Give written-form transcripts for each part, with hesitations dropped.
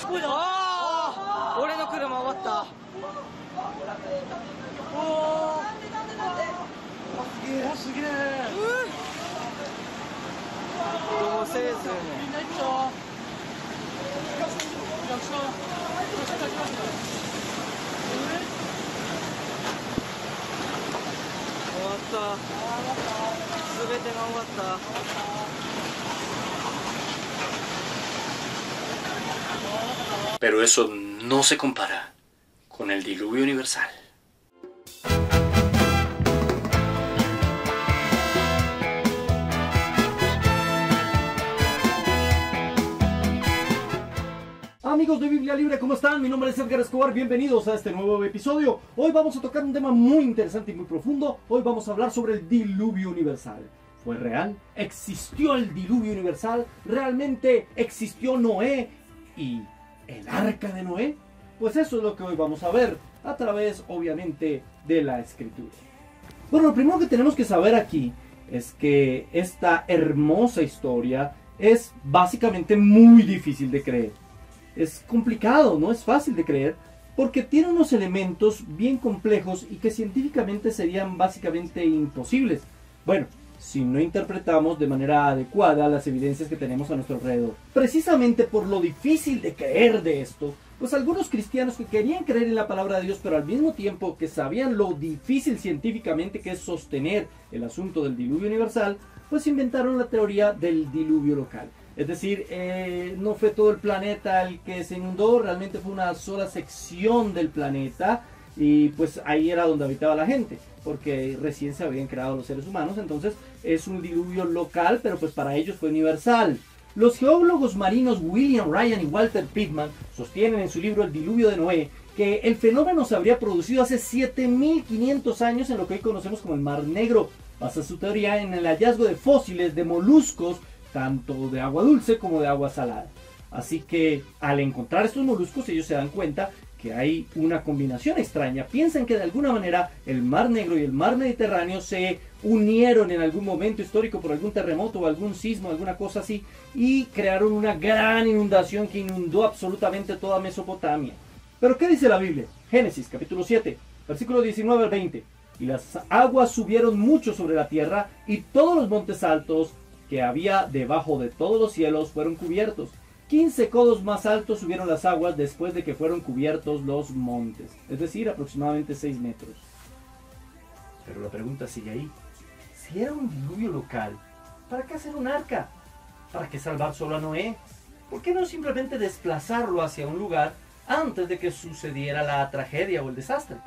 ああ、俺の車終わった。おお、すげえすげえ。どうせずみんな行くぞ。終わった。すべてが終わった。 Pero eso no se compara con el diluvio universal. Amigos de Biblia Libre, ¿cómo están? Mi nombre es Edgar Escobar, bienvenidos a este nuevo episodio. Hoy vamos a tocar un tema muy interesante y muy profundo. Hoy vamos a hablar sobre el diluvio universal. ¿Fue real? ¿Existió el diluvio universal? ¿Realmente existió Noé y el arca de Noé? Pues eso es lo que hoy vamos a ver a través, obviamente, de la Escritura. Bueno, lo primero que tenemos que saber aquí es que esta hermosa historia es básicamente muy difícil de creer. Es complicado, no es fácil de creer, porque tiene unos elementos bien complejos y que científicamente serían básicamente imposibles. Bueno, si no interpretamos de manera adecuada las evidencias que tenemos a nuestro alrededor. Precisamente por lo difícil de creer de esto, pues algunos cristianos que querían creer en la palabra de Dios, pero al mismo tiempo que sabían lo difícil científicamente que es sostener el asunto del diluvio universal, pues inventaron la teoría del diluvio local. Es decir, no fue todo el planeta el que se inundó, realmente fue una sola sección del planeta y pues ahí era donde habitaba la gente, porque recién se habían creado los seres humanos, entonces es un diluvio local, pero pues para ellos fue universal. Los geólogos marinos William Ryan y Walter Pittman sostienen en su libro El diluvio de Noé que el fenómeno se habría producido hace 7500 años en lo que hoy conocemos como el Mar Negro. Basa su teoría en el hallazgo de fósiles de moluscos, tanto de agua dulce como de agua salada. Así que al encontrar estos moluscos ellos se dan cuenta que hay una combinación extraña. Piensan que de alguna manera el Mar Negro y el Mar Mediterráneo se unieron en algún momento histórico por algún terremoto o algún sismo, alguna cosa así, y crearon una gran inundación que inundó absolutamente toda Mesopotamia. ¿Pero qué dice la Biblia? Génesis capítulo 7, versículo 19 al 20. Y las aguas subieron mucho sobre la tierra y todos los montes altos que había debajo de todos los cielos fueron cubiertos. 15 codos más altos subieron las aguas después de que fueron cubiertos los montes, es decir, aproximadamente 6 metros. Pero la pregunta sigue ahí. Si era un diluvio local, ¿para qué hacer un arca? ¿Para qué salvar solo a Noé? ¿Por qué no simplemente desplazarlo hacia un lugar antes de que sucediera la tragedia o el desastre?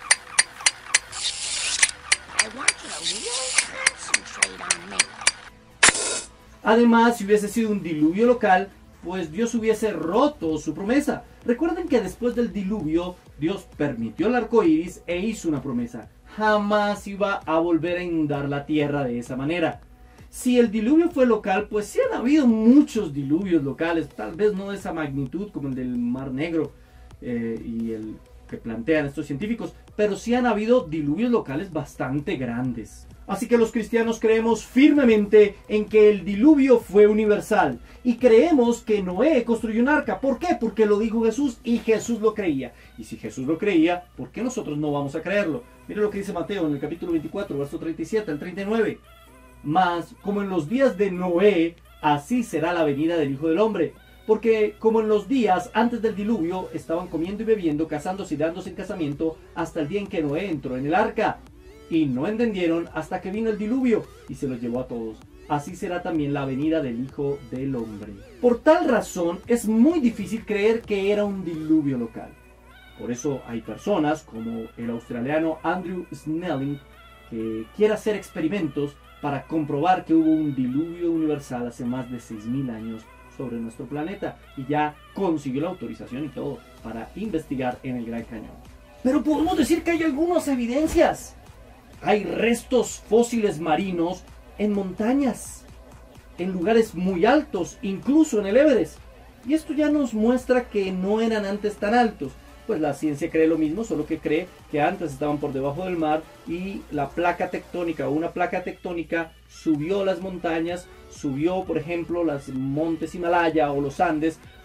Además, si hubiese sido un diluvio local, pues Dios hubiese roto su promesa. Recuerden que después del diluvio, Dios permitió el arco iris e hizo una promesa. Jamás iba a volver a inundar la tierra de esa manera. Si el diluvio fue local, pues sí han habido muchos diluvios locales, tal vez no de esa magnitud como el del Mar Negro y el que plantean estos científicos, pero sí han habido diluvios locales bastante grandes. Así que los cristianos creemos firmemente en que el diluvio fue universal y creemos que Noé construyó un arca. ¿Por qué? Porque lo dijo Jesús y Jesús lo creía. Y si Jesús lo creía, ¿por qué nosotros no vamos a creerlo? Mire lo que dice Mateo en el capítulo 24, verso 37 al 39. Mas, como en los días de Noé, así será la venida del Hijo del Hombre. Porque como en los días antes del diluvio, estaban comiendo y bebiendo, casándose y dándose en casamiento, hasta el día en que Noé entró en el arca. Y no entendieron hasta que vino el diluvio y se los llevó a todos. Así será también la venida del Hijo del Hombre. Por tal razón es muy difícil creer que era un diluvio local. Por eso hay personas como el australiano Andrew Snelling que quiere hacer experimentos para comprobar que hubo un diluvio universal hace más de 6000 años sobre nuestro planeta y ya consiguió la autorización y todo para investigar en el Gran Cañón. Pero podemos decir que hay algunas evidencias. Hay restos fósiles marinos en montañas, en lugares muy altos, incluso en el Everest. Y esto ya nos muestra que no eran antes tan altos. Pues la ciencia cree lo mismo, solo que cree que antes estaban por debajo del mar y la placa tectónica o una placa tectónica subió las montañas, subió por ejemplo los montes Himalaya o los Andes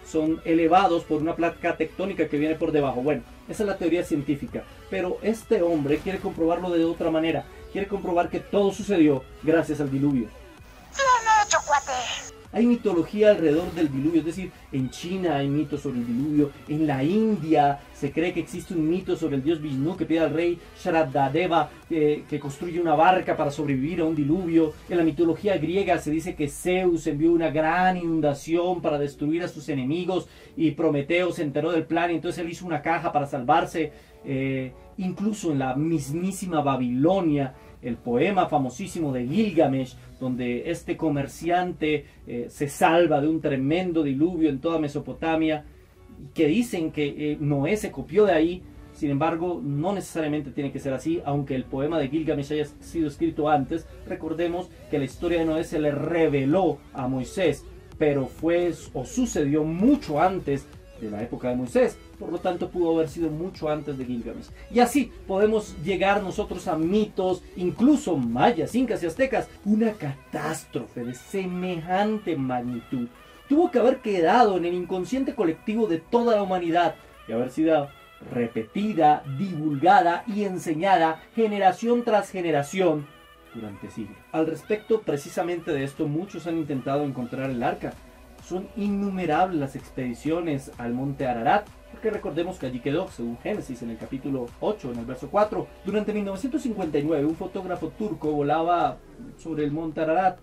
son elevados por una placa tectónica que viene por debajo. Bueno, esa es la teoría científica, pero este hombre quiere comprobarlo de otra manera. Quiere comprobar que todo sucedió gracias al diluvio. Bien hecho, cuate. Hay mitología alrededor del diluvio, es decir, en China hay mitos sobre el diluvio, en la India se cree que existe un mito sobre el dios Vishnu que pide al rey Shraddadeva que construye una barca para sobrevivir a un diluvio. En la mitología griega se dice que Zeus envió una gran inundación para destruir a sus enemigos y Prometeo se enteró del plan y entonces él hizo una caja para salvarse. Incluso en la mismísima Babilonia, el poema famosísimo de Gilgamesh, donde este comerciante se salva de un tremendo diluvio en toda Mesopotamia, que dicen que Noé se copió de ahí. Sin embargo, no necesariamente tiene que ser así, aunque el poema de Gilgamesh haya sido escrito antes. Recordemos que la historia de Noé se le reveló a Moisés, pero fue o sucedió mucho antes de la época de Moisés, por lo tanto pudo haber sido mucho antes de Gilgamesh. Y así podemos llegar nosotros a mitos, incluso mayas, incas y aztecas. Una catástrofe de semejante magnitud tuvo que haber quedado en el inconsciente colectivo de toda la humanidad y haber sido repetida, divulgada y enseñada generación tras generación durante siglos. Al respecto, precisamente de esto, muchos han intentado encontrar el arca. Son innumerables las expediciones al monte Ararat, porque recordemos que allí quedó, según Génesis, en el capítulo 8, en el verso 4. Durante 1959, un fotógrafo turco volaba sobre el monte Ararat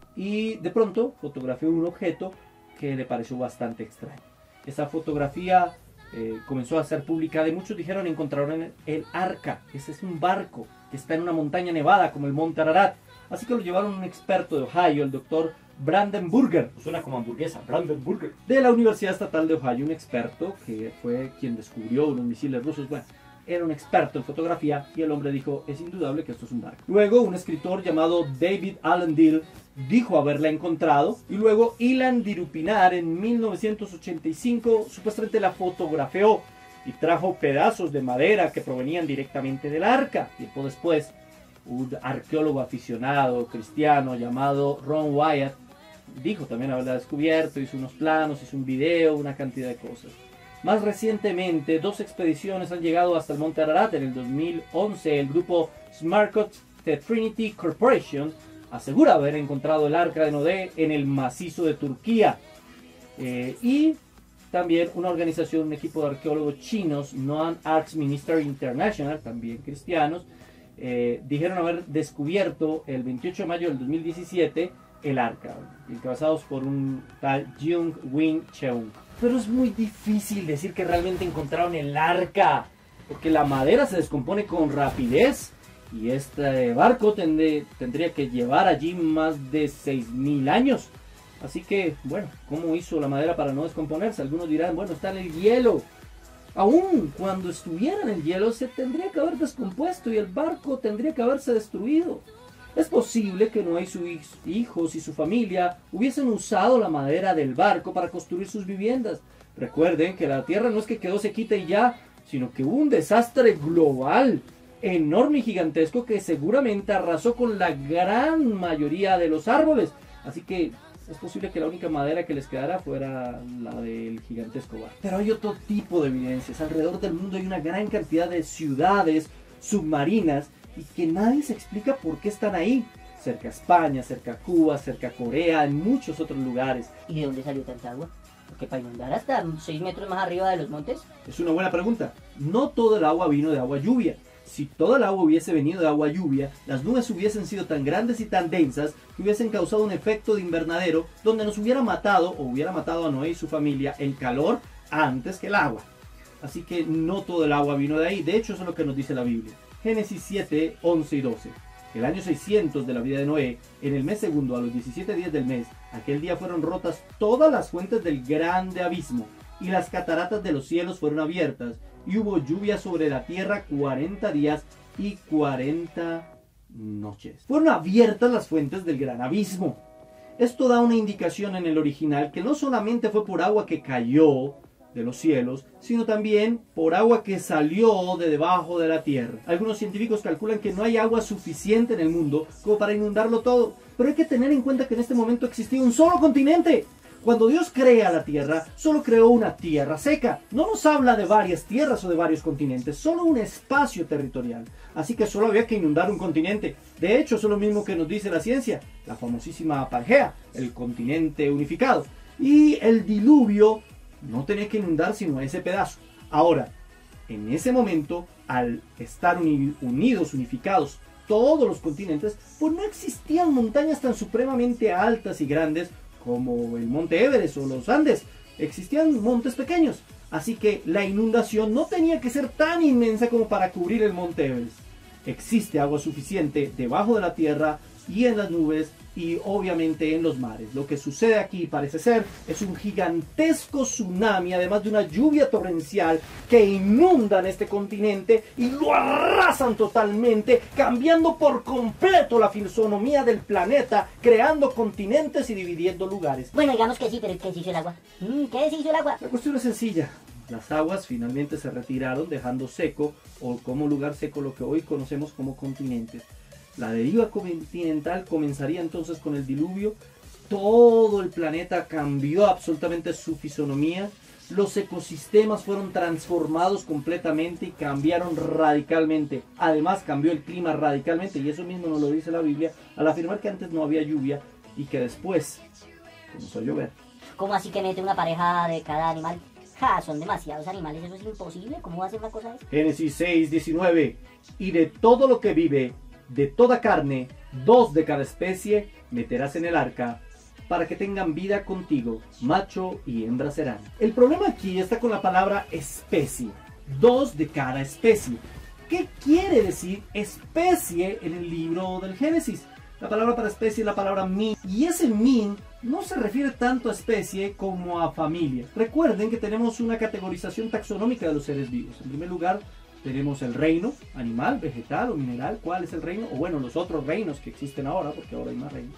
y de pronto fotografió un objeto que le pareció bastante extraño. Esa fotografía comenzó a ser publicada y muchos dijeron encontraron el arca. Ese es un barco que está en una montaña nevada como el monte Ararat. Así que lo llevaron a un experto de Ohio, el doctor Brandenburger, suena como hamburguesa, Brandenburger, de la Universidad Estatal de Ohio, un experto que fue quien descubrió unos misiles rusos. Bueno, era un experto en fotografía y el hombre dijo, es indudable que esto es un barco. Luego un escritor llamado David Allen Dill dijo haberla encontrado y luego Ilan Dirupinar en 1985 supuestamente la fotografió y trajo pedazos de madera que provenían directamente del arca. Tiempo después, un arqueólogo aficionado cristiano llamado Ron Wyatt dijo también haberla descubierto, hizo unos planos, hizo un video, una cantidad de cosas. Más recientemente, 2 expediciones han llegado hasta el monte Ararat. En el 2011, el grupo Smarkot The Trinity Corporation asegura haber encontrado el arca de Noé en el macizo de Turquía. Y también una organización, un equipo de arqueólogos chinos, Noan Arks Ministry International, también cristianos, dijeron haber descubierto el 28 de mayo del 2017 el arca, encabezados por un tal Jung Wing Cheung. Pero es muy difícil decir que realmente encontraron el arca, porque la madera se descompone con rapidez y este barco tendría que llevar allí más de 6.000 años. Así que, bueno, ¿cómo hizo la madera para no descomponerse? Algunos dirán, bueno, está en el hielo. Aún cuando estuviera en el hielo se tendría que haber descompuesto y el barco tendría que haberse destruido. Es posible que Noé y sus hijos y su familia hubiesen usado la madera del barco para construir sus viviendas. Recuerden que la tierra no es que quedó sequita y ya, sino que hubo un desastre global, enorme y gigantesco, que seguramente arrasó con la gran mayoría de los árboles. Así que es posible que la única madera que les quedara fuera la del gigantesco barco. Pero hay otro tipo de evidencias. Alrededor del mundo hay una gran cantidad de ciudades submarinas y que nadie se explica por qué están ahí. Cerca a España, cerca a Cuba, cerca a Corea, en muchos otros lugares. ¿Y de dónde salió tanta agua? Porque para inundar hasta 6 metros más arriba de los montes. Es una buena pregunta. No todo el agua vino de agua lluvia. Si toda el agua hubiese venido de agua lluvia, las nubes hubiesen sido tan grandes y tan densas que hubiesen causado un efecto de invernadero donde nos hubiera matado o hubiera matado a Noé y su familia el calor antes que el agua. Así que no todo el agua vino de ahí. De hecho, eso es lo que nos dice la Biblia. Génesis 7, 11 y 12. El año 600 de la vida de Noé, en el mes segundo, a los 17 días del mes, aquel día fueron rotas todas las fuentes del grande abismo, y las cataratas de los cielos fueron abiertas, y hubo lluvia sobre la tierra 40 días y 40 noches. Fueron abiertas las fuentes del gran abismo. Esto da una indicación en el original que no solamente fue por agua que cayó de los cielos, sino también por agua que salió de debajo de la tierra. Algunos científicos calculan que no hay agua suficiente en el mundo como para inundarlo todo, pero hay que tener en cuenta que en este momento existía un solo continente, Cuando Dios crea la tierra, solo creó una tierra seca. No nos habla de varias tierras o de varios continentes, solo un espacio territorial. Así que solo había que inundar un continente. De hecho, eso es lo mismo que nos dice la ciencia, la famosísima Pangea, el continente unificado. Y el diluvio no tenía que inundar sino ese pedazo. Ahora, en ese momento, al estar unidos, unificados, todos los continentes, pues no existían montañas tan supremamente altas y grandes como el monte Everest o los Andes. Existían montes pequeños. Así que la inundación no tenía que ser tan inmensa como para cubrir el monte Everest. Existe agua suficiente debajo de la tierra y en las nubes y obviamente en los mares. Lo que sucede aquí parece ser es un gigantesco tsunami, además de una lluvia torrencial que inundan este continente y lo arrasan totalmente, cambiando por completo la fisonomía del planeta, creando continentes y dividiendo lugares. Bueno, digamos que sí, pero ¿qué se hizo el agua? ¿Qué se hizo el agua? La cuestión es sencilla. Las aguas finalmente se retiraron dejando seco o como lugar seco lo que hoy conocemos como continentes. La deriva continental comenzaría entonces con el diluvio. Todo el planeta cambió absolutamente su fisonomía. Los ecosistemas fueron transformados completamente y cambiaron radicalmente. Además cambió el clima radicalmente y eso mismo nos lo dice la Biblia al afirmar que antes no había lluvia y que después comenzó a llover. ¿Cómo así que mete una pareja de cada animal? Ja, son demasiados animales, eso es imposible. ¿Cómo va a ser una cosa así? Génesis 6:19. Y de todo lo que vive, de toda carne, 2 de cada especie meterás en el arca, para que tengan vida contigo, macho y hembra serán. El problema aquí está con la palabra especie, 2 de cada especie. ¿Qué quiere decir especie en el libro del Génesis? La palabra para especie es la palabra min, y ese min no se refiere tanto a especie como a familia. Recuerden que tenemos una categorización taxonómica de los seres vivos. En primer lugar, tenemos el reino, animal, vegetal o mineral. ¿Cuál es el reino? O bueno, los otros reinos que existen ahora, porque ahora hay más reinos.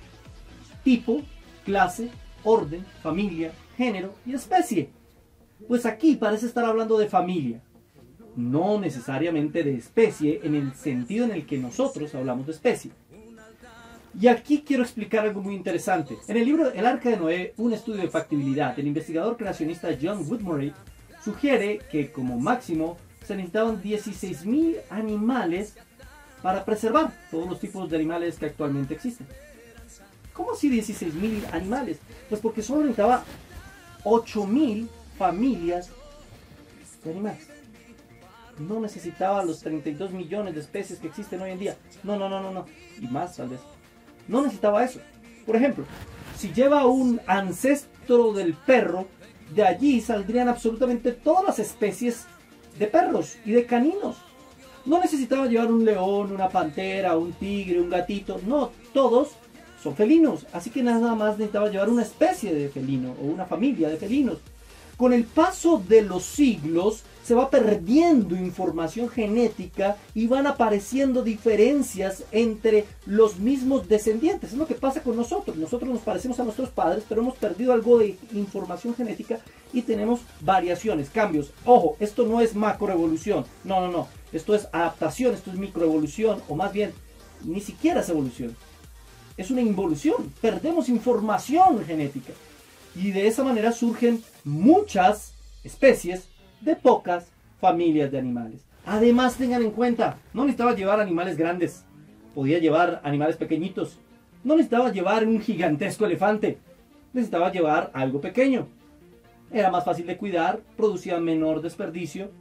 Tipo, clase, orden, familia, género y especie. Pues aquí parece estar hablando de familia, no necesariamente de especie en el sentido en el que nosotros hablamos de especie. Y aquí quiero explicar algo muy interesante. En el libro El Arca de Noé, un estudio de factibilidad, el investigador creacionista John Woodbury sugiere que como máximo se necesitaban 16.000 animales para preservar todos los tipos de animales que actualmente existen. ¿Cómo así 16.000 animales? Pues porque solo necesitaba 8.000 familias de animales. No necesitaba los 32 millones de especies que existen hoy en día. No. Y más tal vez. No necesitaba eso. Por ejemplo, si lleva un ancestro del perro, de allí saldrían absolutamente todas las especies de perros y de caninos. No necesitaba llevar un león, una pantera, un tigre, un gatito. No, todos son felinos. Así que nada más necesitaba llevar una especie de felino o una familia de felinos. Con el paso de los siglos se va perdiendo información genética y van apareciendo diferencias entre los mismos descendientes. Es lo que pasa con nosotros. Nosotros nos parecemos a nuestros padres, pero hemos perdido algo de información genética y tenemos variaciones, cambios. Ojo, esto no es macroevolución. No. Esto es adaptación, esto es microevolución, o más bien, ni siquiera es evolución. Es una involución. Perdemos información genética. Y de esa manera surgen muchas especies de pocas familias de animales. Además, tengan en cuenta, no necesitaba llevar animales grandes, podía llevar animales pequeñitos. No necesitaba llevar un gigantesco elefante, necesitaba llevar algo pequeño. Era más fácil de cuidar, producía menor desperdicio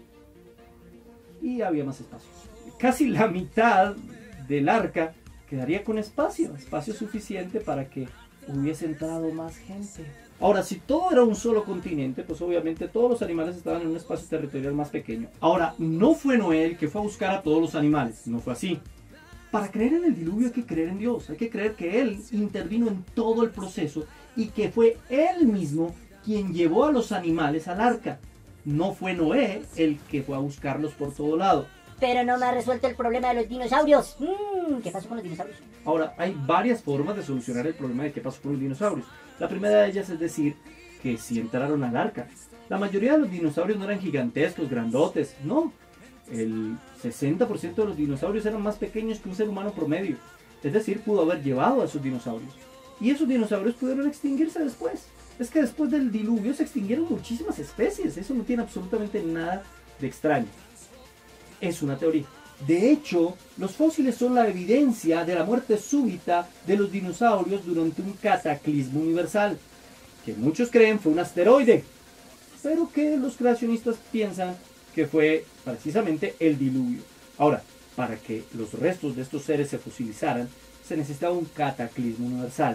y había más espacio. Casi la mitad del arca quedaría con espacio suficiente para que hubiese entrado más gente. Ahora, si todo era un solo continente, pues obviamente todos los animales estaban en un espacio territorial más pequeño. Ahora, no fue Noé el que fue a buscar a todos los animales, no fue así. Para creer en el diluvio hay que creer en Dios, hay que creer que Él intervino en todo el proceso y que fue Él mismo quien llevó a los animales al arca. No fue Noé el que fue a buscarlos por todo lado. Pero no me ha resuelto el problema de los dinosaurios. ¿Qué pasó con los dinosaurios? Ahora, hay varias formas de solucionar el problema de qué pasó con los dinosaurios. La primera de ellas es decir que si entraron al arca. La mayoría de los dinosaurios no eran gigantescos, grandotes, no. El 60% de los dinosaurios eran más pequeños que un ser humano promedio. Es decir, pudo haber llevado a esos dinosaurios. Y esos dinosaurios pudieron extinguirse después. es que después del diluvio se extinguieron muchísimas especies. Eso no tiene absolutamente nada de extraño. Es una teoría. De hecho, los fósiles son la evidencia de la muerte súbita de los dinosaurios durante un cataclismo universal, que muchos creen fue un asteroide, pero que los creacionistas piensan que fue precisamente el diluvio. Ahora, para que los restos de estos seres se fosilizaran, se necesitaba un cataclismo universal,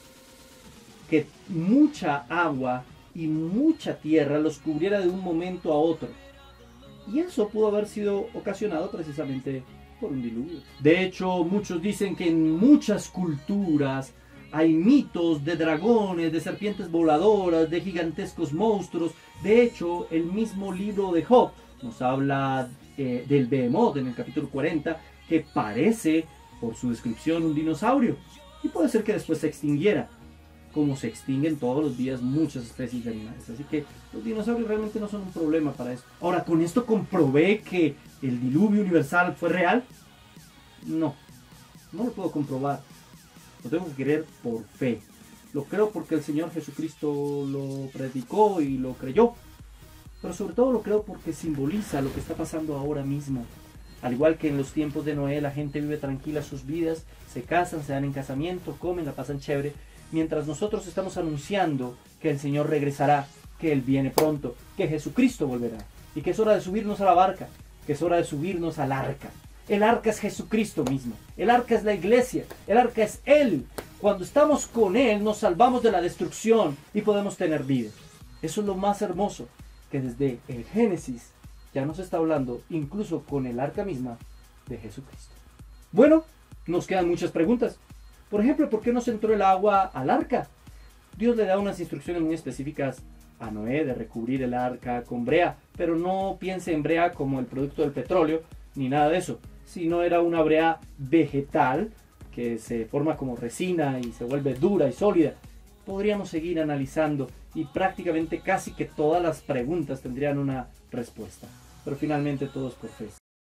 que mucha agua y mucha tierra los cubriera de un momento a otro. Y eso pudo haber sido ocasionado precisamente por un diluvio. De hecho, muchos dicen que en muchas culturas hay mitos de dragones, de serpientes voladoras, de gigantescos monstruos. De hecho, el mismo libro de Job nos habla del Behemoth en el capítulo 40, que parece, por su descripción, un dinosaurio. Y puede ser que después se extinguiera, como se extinguen todos los días muchas especies de animales. Así que los dinosaurios realmente no son un problema para eso. Ahora, ¿con esto comprobé que el diluvio universal fue real? No, no lo puedo comprobar. Lo tengo que creer por fe. Lo creo porque el Señor Jesucristo lo predicó y lo creyó. Pero sobre todo lo creo porque simboliza lo que está pasando ahora mismo. Al igual que en los tiempos de Noé, la gente vive tranquila sus vidas, se casan, se dan en casamiento, comen, la pasan chévere, mientras nosotros estamos anunciando que el Señor regresará, que Él viene pronto, que Jesucristo volverá, y que es hora de subirnos a la barca, que es hora de subirnos al arca. El arca es Jesucristo mismo, el arca es la iglesia, el arca es Él. Cuando estamos con Él nos salvamos de la destrucción y podemos tener vida. Eso es lo más hermoso, que desde el Génesis ya nos está hablando, incluso con el arca misma, de Jesucristo. Bueno, nos quedan muchas preguntas. Por ejemplo, ¿por qué no se entró el agua al arca? Dios le da unas instrucciones muy específicas a Noé de recubrir el arca con brea, pero no piense en brea como el producto del petróleo, ni nada de eso, sino era una brea vegetal que se forma como resina y se vuelve dura y sólida. Podríamos seguir analizando y prácticamente casi que todas las preguntas tendrían una respuesta, pero finalmente todo es por fe.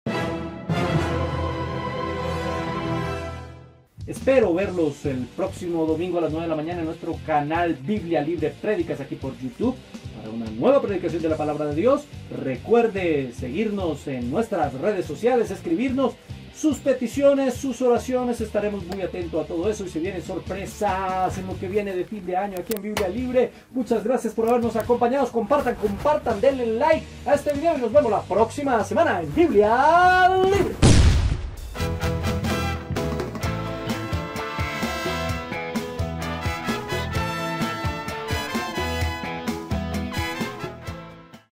Espero verlos el próximo domingo a las 9 de la mañana en nuestro canal Biblia Libre Prédicas aquí por YouTube para una nueva predicación de la palabra de Dios. Recuerde seguirnos en nuestras redes sociales, escribirnos sus peticiones, sus oraciones. Estaremos muy atentos a todo eso y se vienen sorpresas en lo que viene de fin de año aquí en Biblia Libre. Muchas gracias por habernos acompañado. Compartan, denle like a este video y nos vemos la próxima semana en Biblia Libre.